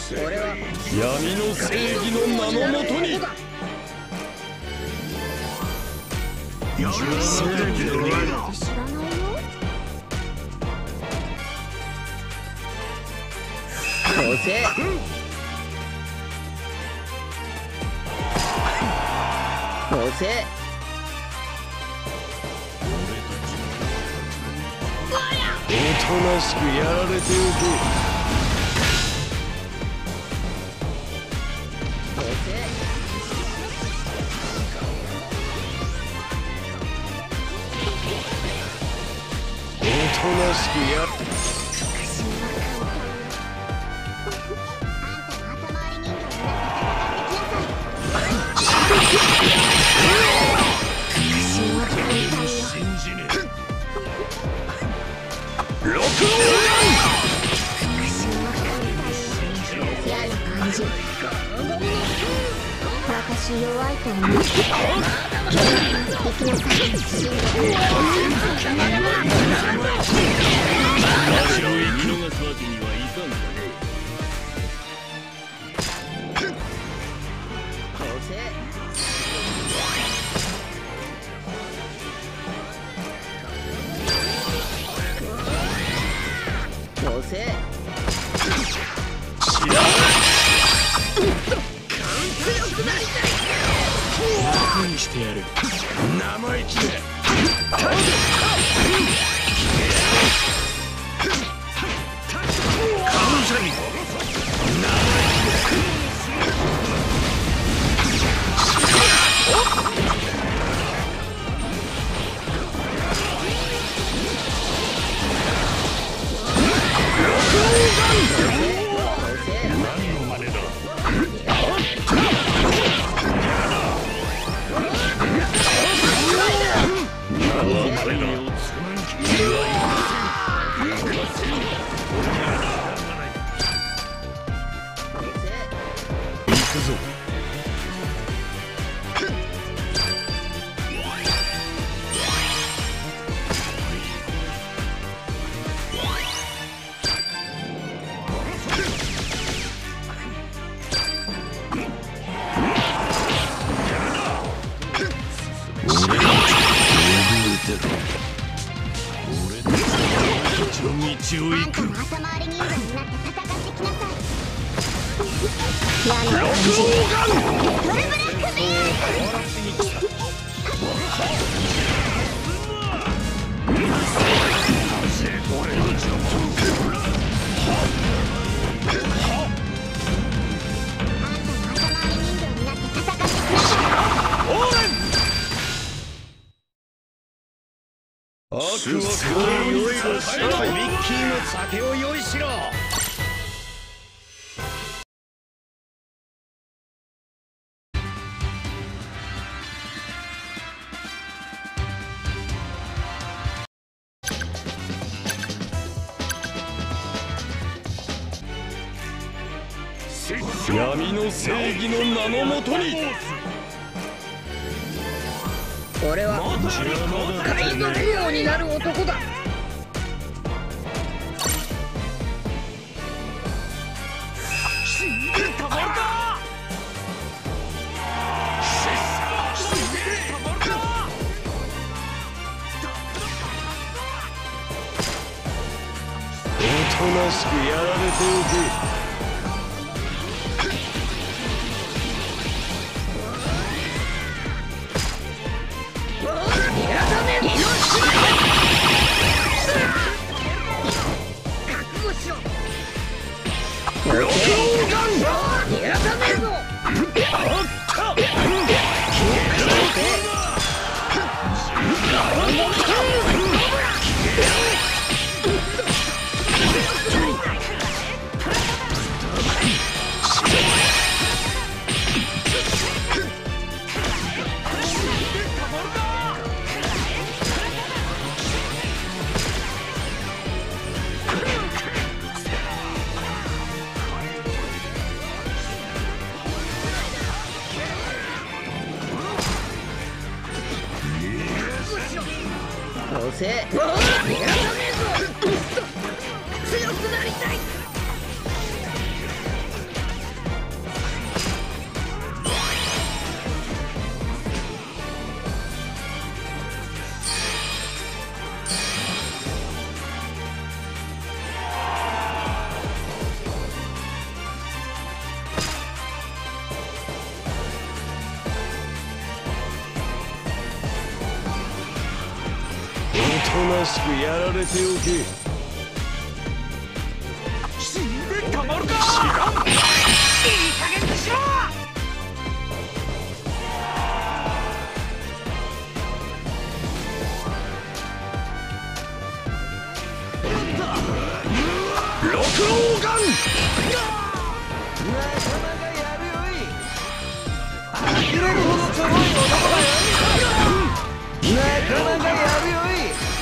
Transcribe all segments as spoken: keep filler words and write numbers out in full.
俺は闇の正義の名のもとに。 知らないよ。押せ。押せ。 おとなしくやられておけ。おとなしくやっ私弱いと思う。 楽にしてやる。生意気だ。悪はこれを用意しろ。ミッキーの酒を用意しろ。闇の正義の名のもとに。 俺は海賊王になる男だ。 おとなしくやられておけ。 押せ。逃がさねえぞ。強くなりたい。 となしくやられておけ。 死んでたまるか。いい加減にしろ。 六郎ガン。 なかなかやるよい。呆れるほどちょろい男だよ。なかなかやるよい。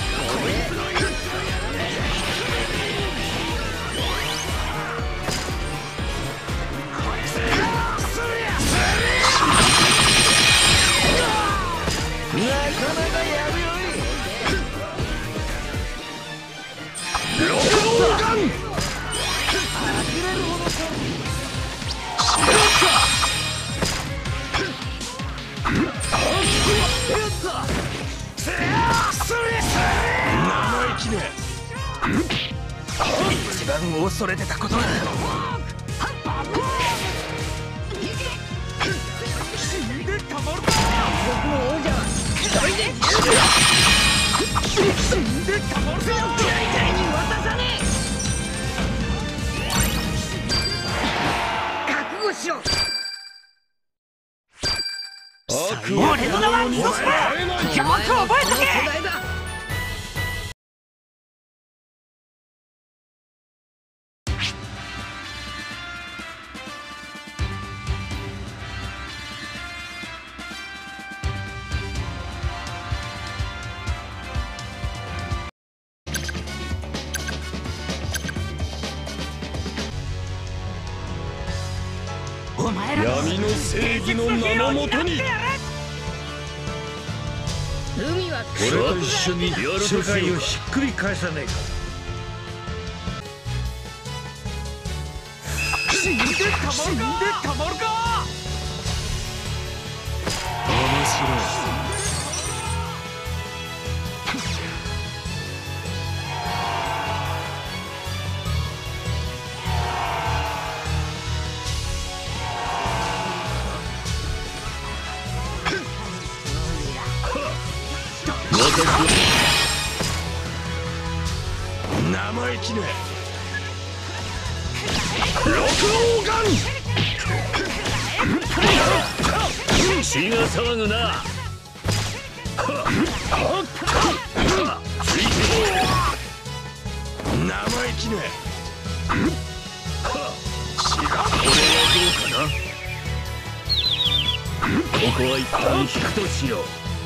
なかなかやるよい。 六郎ガン。 呆れるほどちょろい。 生意気ね。 一番恐れてたことだ。死んでたまるか。 僕の王者は一人で死んでたまるか。 大体に渡さねえ。覚悟しろ。 俺の名は二度とだ。よく覚えとけ。 世代だ。 お前ら闇の正義の名のもとに。 海は俺と一緒に世界をひっくり返さねえか。 死んでたまるか。死んでたまるか。 面白い。生意気ね。六郎ガン。血が騒ぐな。生意気ね。血が。これはどうかな。ここは一旦引くとしよう。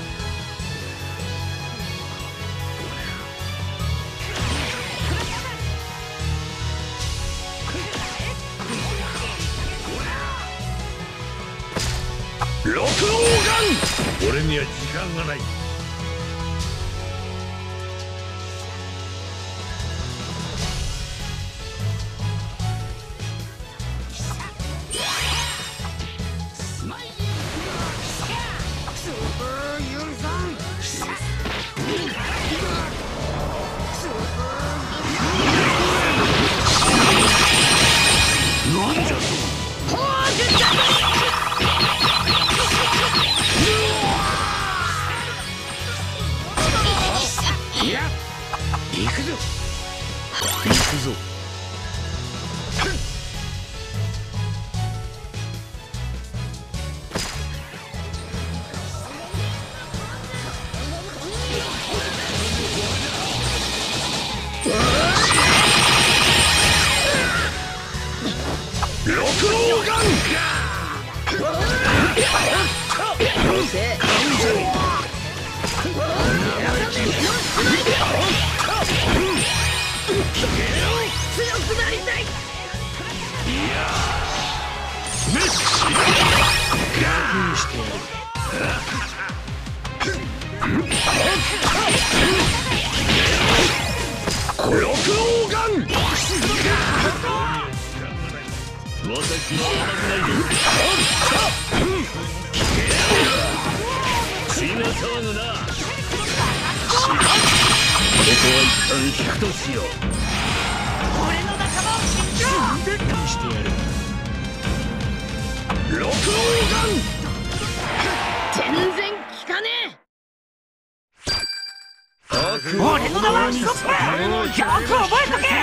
六郎ガン。俺には時間がない。なんじゃと。行くぞ。行くぞ。六郎ガン。 強制。強くなりたい。 メッシ楽にしてやる。六郎ガン。私は危ないぞ。血が騒ぐな。ここは一旦引くとしよう。 俺の仲間を死んでた。 してやる。六郎ガン。 全然効かねえ。 俺縄ストップ。よく覚えとけ。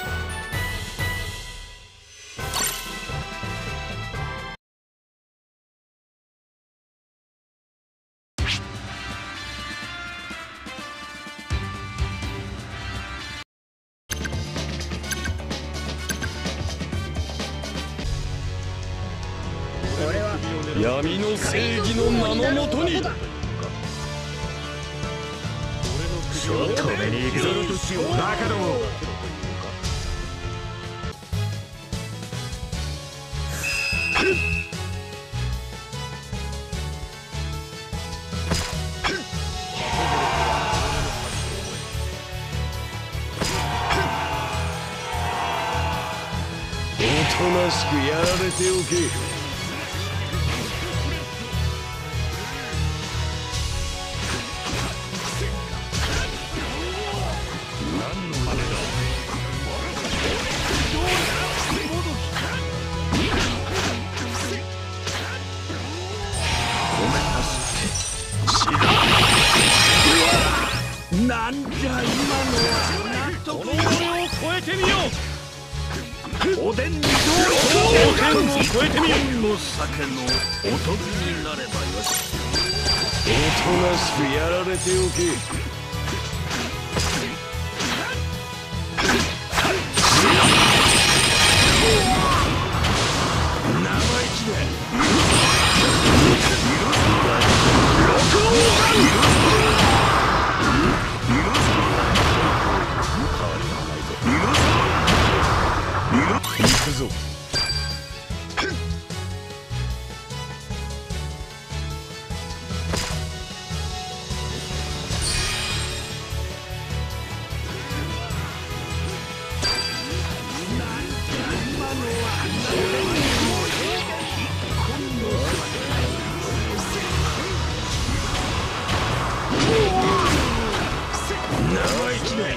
俺は闇の正義の名のもとに止めに行くぞバカども。 おとなしくやられておけ。 なんじゃ今のは納得。 この俺を超えてみよう。 おでんにどうおでんを超えてみよう。 の酒のおとりになればよし。 おとなしくやられておけ。 生意気だ。 行くぞ。 生意気だ。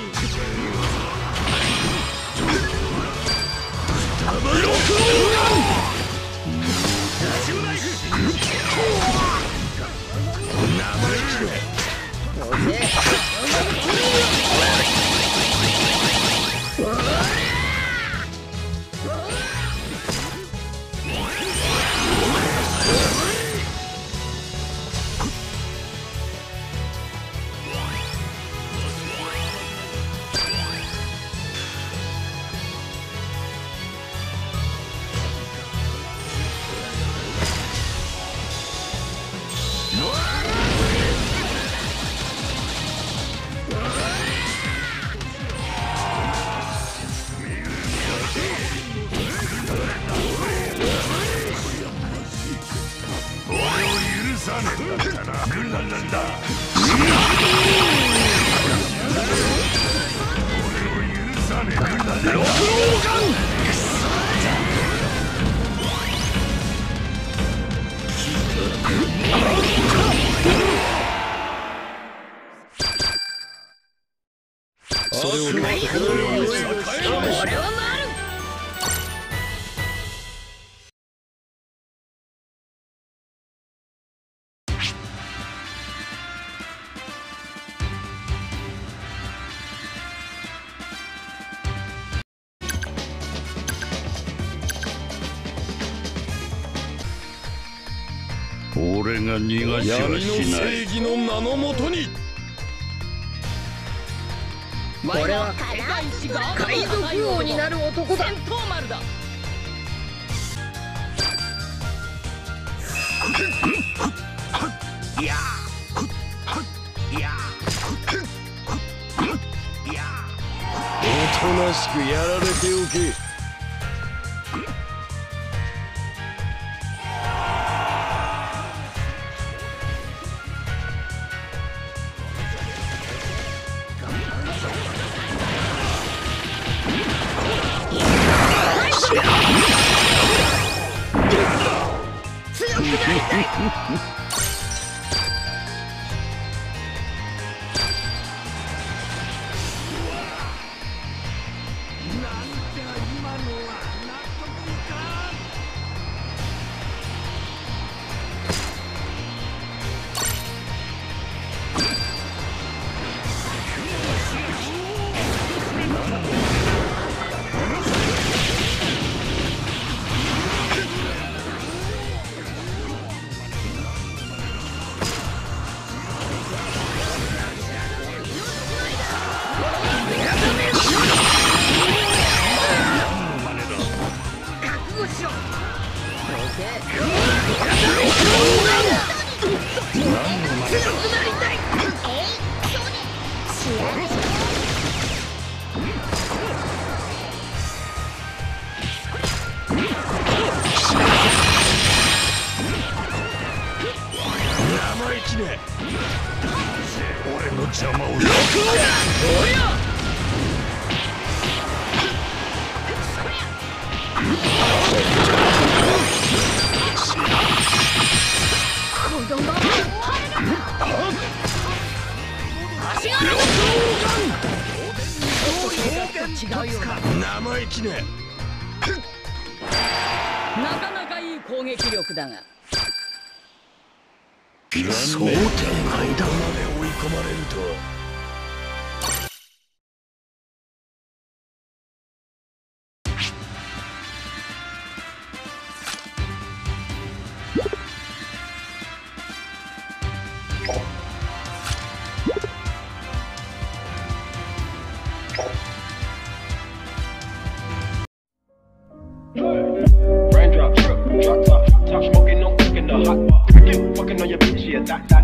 それを俺はなる。 俺が逃がしは闇のしない。 正義の名のもとに。 俺は海賊王になる男だ。 いやいやいや。 おとなしくやられておけ。 強くなりたい。 しょう。 強くなりたい。 生意気ね。俺の邪魔をおや子供は足が違うようだ。 生意気ね。 なかなかいい攻撃力だが想定外だ。まで追い込まれるとは。 Raindrop, drip, drop top, top smoking, no cooking the hot pot. You fucking on your bitch, yeah, that, that.